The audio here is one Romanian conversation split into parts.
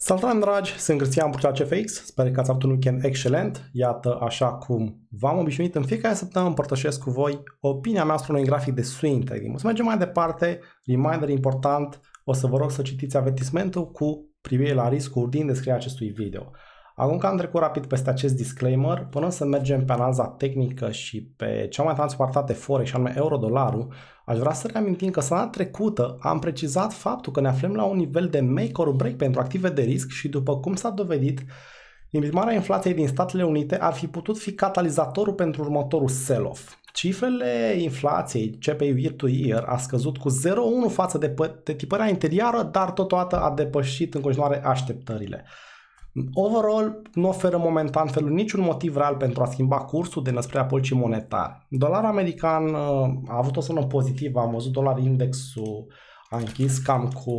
Salutare dragi, sunt Cristian Burcea CFX, sper că ați avut un weekend excelent. Iată, așa cum v-am obișnuit, în fiecare săptămână împărtășesc cu voi opinia mea asupra unui grafic de swing trading. O să mergem mai departe, reminder important, o să vă rog să citiți avertismentul cu privire la riscuri din descrierea acestui video. Acum că am trecut rapid peste acest disclaimer, până să mergem pe analiza tehnică și pe cea mai transportate forex, și anume euro-dolarul, aș vrea să reamintim că săptămâna trecută am precizat faptul că ne aflăm la un nivel de make or break pentru active de risc și după cum s-a dovedit, imprimarea inflației din Statele Unite ar fi putut fi catalizatorul pentru următorul sell-off. Cifrele inflației CPI year to year a scăzut cu 0,1 față de tipărea interioară, dar totodată a depășit în continuare așteptările. Overall, nu oferă momentan felul niciun motiv real pentru a schimba cursul de năsprerea politicii monetare. Dolarul american a avut o zonă pozitivă, am văzut dolar indexul a închis cam cu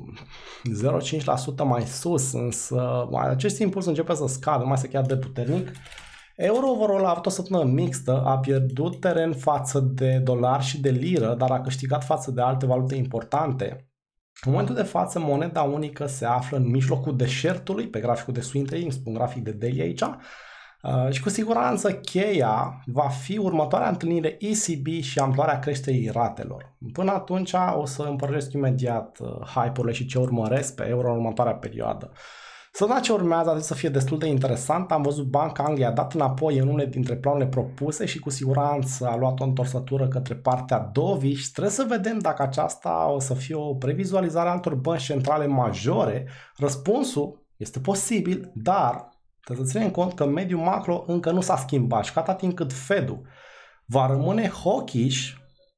0,5% mai sus, însă acest impuls începe să scadă, mai se chiar de puternic. Euro overall a avut o săptămână mixtă, a pierdut teren față de dolar și de liră, dar a câștigat față de alte valute importante. În momentul de față, moneda unică se află în mijlocul deșertului, pe graficul de swing trading, spun grafic de daily aici, și cu siguranță cheia va fi următoarea întâlnire ECB și amploarea creșterii ratelor. Până atunci o să împărtășesc imediat hype-urile și ce urmăresc pe euro în următoarea perioadă. Săptămâna ce urmează trebuie să fie destul de interesant. Am văzut Banca Angliei a dat înapoi în unele dintre planurile propuse și cu siguranță a luat o întorsătură către partea dovish. Trebuie să vedem dacă aceasta o să fie o previzualizare a altor bănci centrale majore. Răspunsul este posibil, dar trebuie să ținem cont că mediul macro încă nu s-a schimbat și atâta timp cât Fed-ul va rămâne hawkish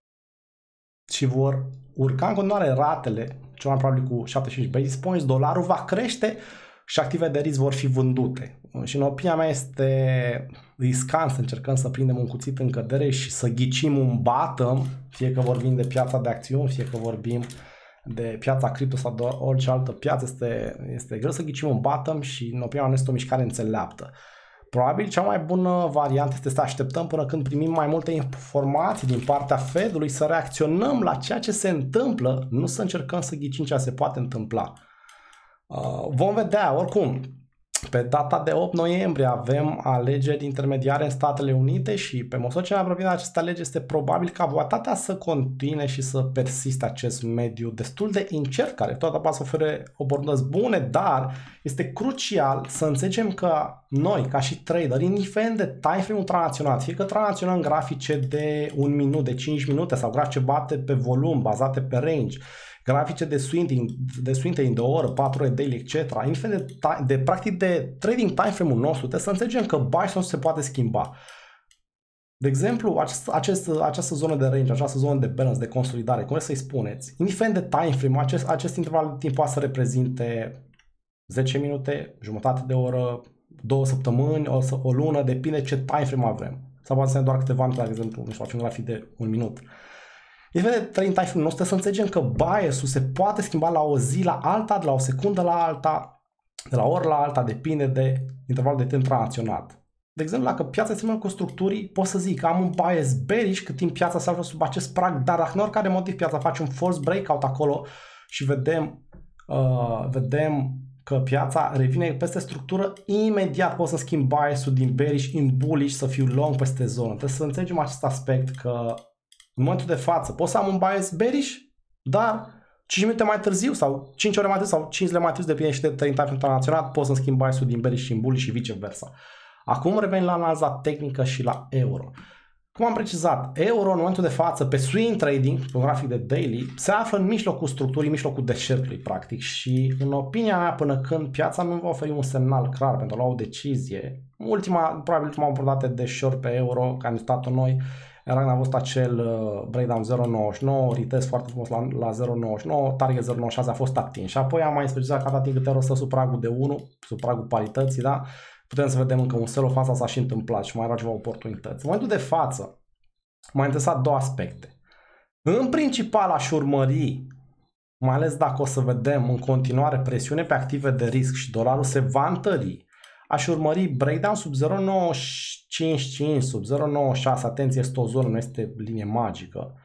și vor urca în continuare ratele, cel mai probabil cu 75 basis points, dolarul va crește și active de risc vor fi vândute. Și în opinia mea este riscant să încercăm să prindem un cuțit în cădere și să ghicim un bottom, fie că vorbim de piața de acțiuni, fie că vorbim de piața cripto sau de orice altă piață, este greu să ghicim un bottom și în opinia mea nu este o mișcare înțeleaptă. Probabil cea mai bună variantă este să așteptăm până când primim mai multe informații din partea Fed-ului, să reacționăm la ceea ce se întâmplă, nu să încercăm să ghicim ce se poate întâmpla. Vom vedea, oricum, pe data de 8 noiembrie avem alegeri intermediare în Statele Unite și pe măsură ce ne apropiem de aceste alegeri este probabil ca votatea să continue și să persiste acest mediu destul de incert, care totodată poate să ofere oportunități bune, dar este crucial să înțelegem că noi, ca și trader, indiferent de time frame ultranațional, fie că tranzacționăm grafice de 1 minut, de 5 minute sau grafice bate pe volum, bazate pe range, grafice de swing trading de o oră, 4 ore daily, etc. Indiferent de practic de trading time frame-ul nostru, trebuie să înțelegem că buy nu se poate schimba. De exemplu, această zonă de range, această zonă de balance, de consolidare, cum să-i spuneți, indiferent de time frame, acest interval de timp poate să reprezinte 10 minute, jumătate de oră, 2 săptămâni, o lună, depinde ce time frame avem. Sau poate să ne doar câteva minute, de exemplu, nu știu, facem un grafic de 1 minut. Indiferent de trading time frame nostru, să înțelegem că bias-ul se poate schimba la o zi la alta, de la o secundă la alta, de la o oră la alta, depinde de intervalul de timp tranzacționat. De exemplu, dacă piața se termină cu structurii, pot să zic că am un bias bearish cât timp piața se află sub acest prag, dar dacă în oricare motiv piața face un force breakout acolo și vedem că piața revine peste structură, imediat pot să schimb bias-ul din bearish în bullish, să fiu long peste zonă. Trebuie să înțelegem acest aspect că în momentul de față pot să am un bias bearish, dar 5 minute mai târziu sau 5 ore mai târziu sau 5 zile mai târziu, depinde și de trading time internațional, pot să schimb bias-ul din bearish în bullish și viceversa. Acum revenim la analiza tehnică și la euro. Cum am precizat, euro în momentul de față pe swing trading, pe un grafic de daily, se află în mijlocul structurii, în mijlocul deșertului practic și în opinia mea până când piața nu va oferi un semnal clar pentru a lua o decizie, probabil ultima oportunitate de short pe euro, care am stat noi, era când a fost acel breakdown 0.99, retest foarte frumos la 0.99, target 0.96 a fost atins și apoi am mai specificat că atât timp cât euro stă sub pragul de 1, sub pragul parității, da? Putem să vedem încă un sell-off, asta s-a și întâmplat și mai erau ceva oportunități. În momentul de față m-a interesat două aspecte. În principal aș urmări, mai ales dacă o să vedem în continuare presiune pe active de risc și dolarul se va întări, aș urmări breakdown sub 0.955, sub 0.96, atenție, este o zonă, nu este linie magică.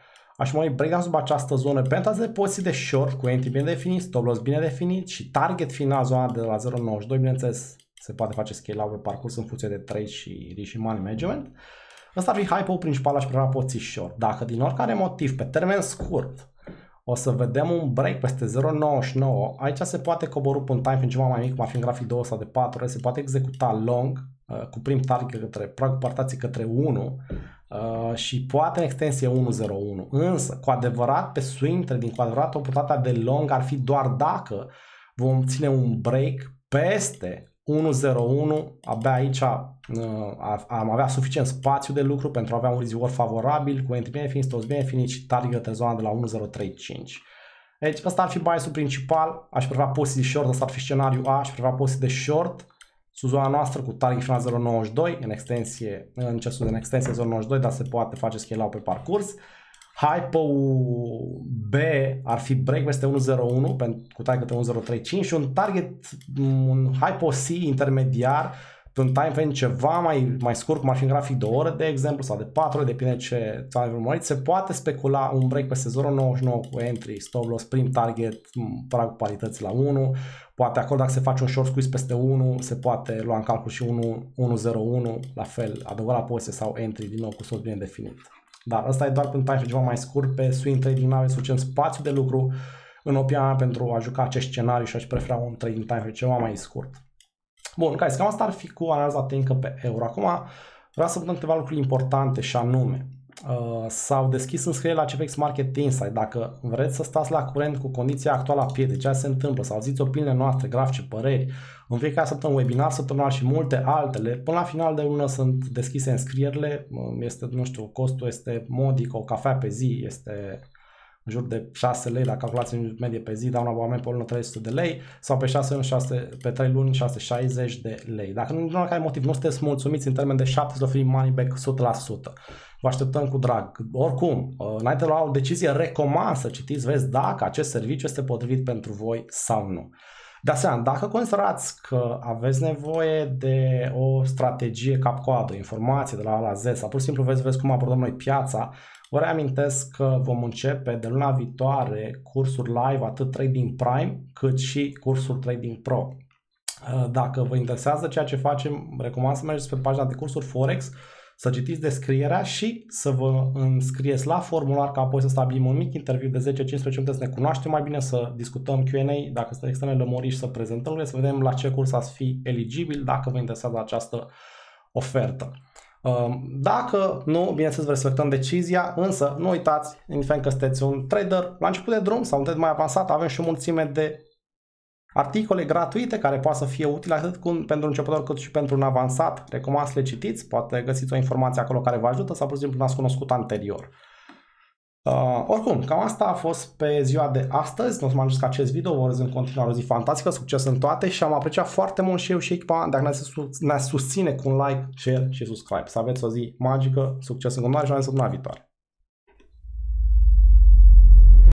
aș mai breakdown sub această zonă pentru a poziții de short cu entry bine definit, stop loss bine definit și target final zona de la 0.92, bineînțeles se poate face scale-out pe parcurs în funcție de trade și risk și money management. Ăsta ar fi hype-ul principal, aș prefera poziții short. Dacă din oricare motiv, pe termen scurt, o să vedem un break peste 0.99, aici se poate coborî pe un time frame ceva mai mic, cum ar fi în grafic 2 sau de 4 ore, se poate executa long cu prim target către pragul partației către 1 și poate în extensie 1.01. Însă, cu adevărat, pe swing trading, cu adevărat, oportunitatea de long ar fi doar dacă vom ține un break peste 1.01, abia aici am avea suficient spațiu de lucru pentru a avea un reward favorabil cu entry bine definit, stop bine definit și target de zona de la 1.035. Deci ăsta ar fi bias-ul principal, aș prefera poziții short, ăsta ar fi scenariul A, aș prefera poziții de short sub zona noastră cu target final 0.92, în extensie 0.92, dar se poate face scale-out pe parcurs. Hypo-ul B ar fi break peste 1.01 cu target 1.035 și un target, un hypo C intermediar pe un time frame ceva mai scurt, cum ar fi în grafic de o oră, de exemplu, sau de 4 ore, depinde ce ți-am urmărit. Se poate specula un break peste 0.99 cu entry, stop loss, prim target, pragul parității la 1. Poate acolo dacă se face un short squeeze peste 1, se poate lua în calcul și 1.01, la fel, adăugat la poziție sau entry, din nou cu stop bine definit. Dar ăsta e doar pe un time frame ceva mai scurt, pe swing trading nu aveți suficient spațiu de lucru, în opinia mea, pentru a juca acest scenariu și aș prefera un trading time frame ceva mai scurt. Bun, guys, cam asta ar fi cu analiza tehnică pe euro. Acum vreau să vedem câteva lucruri importante și anume s-au deschis înscrieri la CFX Market Insight. Dacă vreți să stați la curent cu condiția actuală a pieței, ce se întâmplă, să auziți opiniile noastre, grafice, păreri, în fiecare săptămână, webinar săptămânal și multe altele, până la final de lună sunt deschise înscrierile. Este, nu știu, costul este modic, o cafea pe zi este în jur de 6 lei la calculație în medie pe zi, dau un abonament pe o lună 300 de lei sau pe 6 luni, pe 3 luni 660 de lei. Dacă nu care motiv nu sunteți mulțumiți în termen de 7, să oferim money back 100%. Vă așteptăm cu drag. Oricum, înainte de la o decizie, recomand să citiți, vezi dacă acest serviciu este potrivit pentru voi sau nu. De asemenea, dacă considerați că aveți nevoie de o strategie cap-coadă, informații de la A la Z sau pur și simplu vezi cum abordăm noi piața, vă reamintesc că vom începe de luna viitoare cursuri live, atât Trading Prime cât și cursul Trading Pro. Dacă vă interesează ceea ce facem, recomand să mergeți pe pagina de cursuri Forex, să citiți descrierea și să vă înscrieți la formular, ca apoi să stabilim un mic interviu de 10-15 minute, să ne cunoaștem mai bine, să discutăm Q&A, dacă sunteți extrem de lămuriți, să prezentăm, să vedem la ce curs ați fi eligibil, dacă vă interesează această ofertă. Dacă nu, bineînțeles, vă respectăm decizia, însă nu uitați, indiferent că sunteți un trader la început de drum sau sunteți mai avansat, avem și o mulțime de articole gratuite care poate să fie utile atât pentru începător cât și pentru un avansat. Recomand să le citiți, poate găsiți o informație acolo care vă ajută sau, pur și simplu, n-ați cunoscut anterior. Oricum, cam asta a fost pe ziua de astăzi. Nu o să mă ajungeți acest video, vă urez în continuare o zi fantastică, succes în toate și am apreciat foarte mult și eu și echipa dacă ne susține cu un like, share și subscribe. Să aveți o zi magică, succes în continuare și ne vedem săptămâna viitoare.